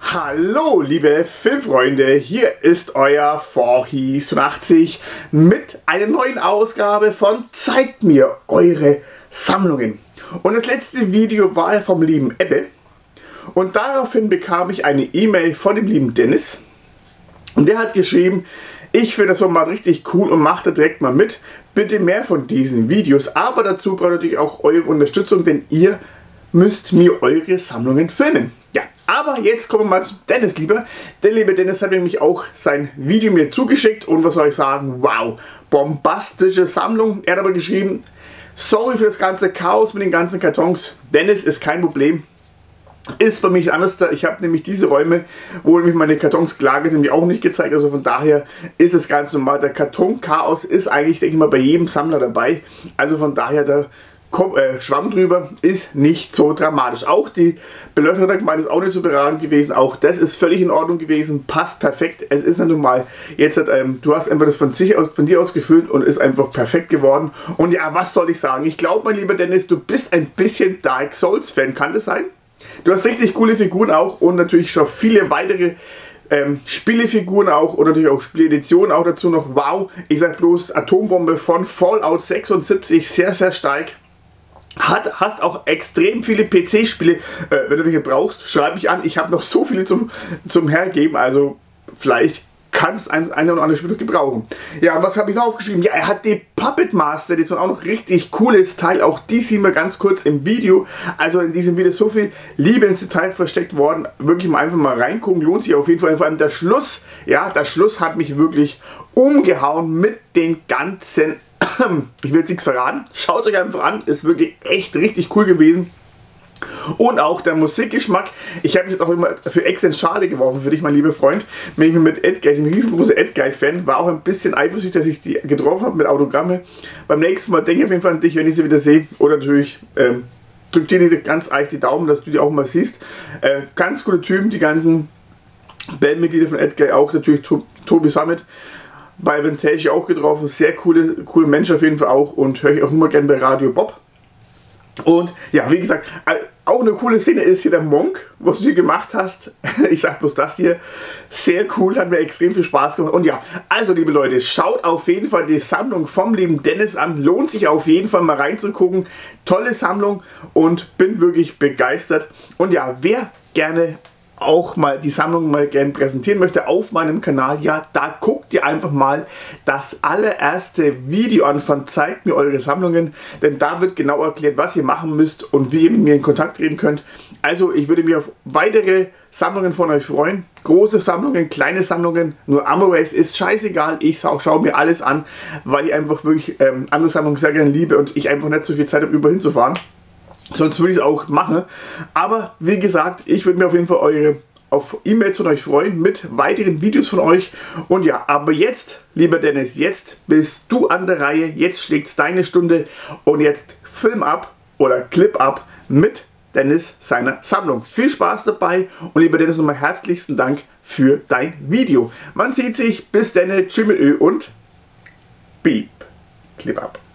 Hallo liebe Filmfreunde, hier ist euer Forhi87 mit einer neuen Ausgabe von Zeigt mir eure Sammlungen. Und das letzte Video war ja vom lieben Ebbe und daraufhin bekam ich eine E-Mail von dem lieben Dennis und der hat geschrieben, ich finde das mal richtig cool und macht da direkt mal mit, bitte mehr von diesen Videos, aber dazu braucht natürlich auch eure Unterstützung, denn ihr müsst mir eure Sammlungen filmen. Ja, aber jetzt kommen wir mal zu Dennis lieber. Der liebe Dennis hat nämlich auch sein Video mir zugeschickt und was soll ich sagen, wow, bombastische Sammlung. Er hat aber geschrieben, sorry für das ganze Chaos mit den ganzen Kartons. Dennis, ist kein Problem. Ist bei mich anders da. Ich habe nämlich diese Räume, wo nämlich meine Kartons gelagert sind, mir auch nicht gezeigt. Also von daher ist es ganz normal. Der Karton-Chaos ist eigentlich, denke ich mal, bei jedem Sammler dabei. Also von daher der Schwamm drüber ist nicht so dramatisch. Auch die Beleuchtung ist auch nicht so überragend gewesen. Auch das ist völlig in Ordnung gewesen. Passt perfekt. Es ist nicht normal. Jetzt hat, du hast einfach das von dir aus gefüllt und ist einfach perfekt geworden. Und ja, was soll ich sagen? Ich glaube, mein lieber Dennis, du bist ein bisschen Dark Souls Fan. Kann das sein? Du hast richtig coole Figuren auch und natürlich schon viele weitere Spielefiguren auch und natürlich auch Spieleditionen auch dazu noch. Wow, ich sag bloß Atombombe von Fallout 76, sehr, sehr stark. Hast auch extrem viele PC-Spiele, wenn du welche brauchst, schreibe ich an. Ich habe noch so viele zum Hergeben, also vielleicht kannst ein oder andere Spiel gebrauchen. Ja, was habe ich noch aufgeschrieben? Ja, er hat die Puppet Master, die ist auch noch richtig cooles Teil. Auch die sehen wir ganz kurz im Video. Also in diesem Video ist so viel Liebe ins Detail versteckt worden. Wirklich mal einfach mal reingucken, lohnt sich auf jeden Fall. Vor allem der Schluss, ja, der Schluss hat mich wirklich umgehauen mit den ganzen, ich will jetzt nichts verraten, schaut euch einfach an, ist wirklich echt richtig cool gewesen. Und auch der Musikgeschmack. Ich habe mich jetzt auch immer für Ex in Schale geworfen für dich, mein lieber Freund. Wenn ich mit Edguy, ich bin ein riesengroßer Edguy-Fan, war auch ein bisschen eifersüchtig, dass ich die getroffen habe mit Autogramme. Beim nächsten Mal denke ich auf jeden Fall an dich, wenn ich sie wieder sehe. Oder natürlich drück dir ganz eich die Daumen, dass du die auch mal siehst. Ganz coole Typen, die ganzen Bandmitglieder von Edguy, auch natürlich Tobi Summit. Bei Vintage auch getroffen, sehr coole Menschen auf jeden Fall auch und höre ich auch immer gerne bei Radio Bob. Und ja, wie gesagt, auch eine coole Szene ist hier der Monk, was du hier gemacht hast. Ich sag bloß das hier. Sehr cool, hat mir extrem viel Spaß gemacht. Und ja, also liebe Leute, schaut auf jeden Fall die Sammlung vom lieben Dennis an. Lohnt sich auf jeden Fall mal reinzugucken. Tolle Sammlung und bin wirklich begeistert. Und ja, wer gerne auch mal die Sammlung mal gerne präsentieren möchte auf meinem Kanal, ja, da guckt ihr einfach mal das allererste Video an von Zeigt mir eure Sammlungen, denn da wird genau erklärt, was ihr machen müsst und wie ihr mit mir in Kontakt treten könnt. Also ich würde mich auf weitere Sammlungen von euch freuen, große Sammlungen, kleine Sammlungen, nur Ammo-Race ist scheißegal, ich schaue mir alles an, weil ich einfach wirklich andere Sammlungen sehr gerne liebe und ich einfach nicht so viel Zeit habe, überall hinzufahren. Sonst würde ich es auch machen. Aber wie gesagt, ich würde mir auf jeden Fall auf E-Mails von euch freuen mit weiteren Videos von euch. Und ja, aber jetzt, lieber Dennis, jetzt bist du an der Reihe. Jetzt schlägt deine Stunde und jetzt Film ab oder Clip ab mit Dennis seiner Sammlung. Viel Spaß dabei und lieber Dennis, nochmal herzlichsten Dank für dein Video. Man sieht sich. Bis dann. Tschüss mit Ö und Beep. Clip ab.